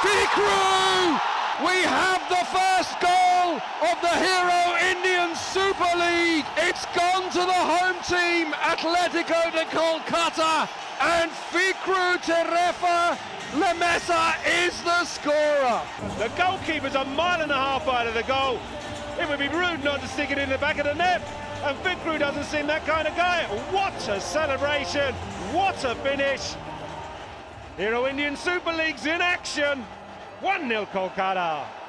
Fikru! We have the first goal of the Hero Indian Super League. It's gone to the home team, Atletico de Kolkata, and Fikru Terefa Lemessa is the scorer. The goalkeeper's a mile and a half out of the goal. It would be rude not to stick it in the back of the net, and Fikru doesn't seem that kind of guy. What a celebration, what a finish. Hero Indian Super League's in action. 1-0 Kolkata.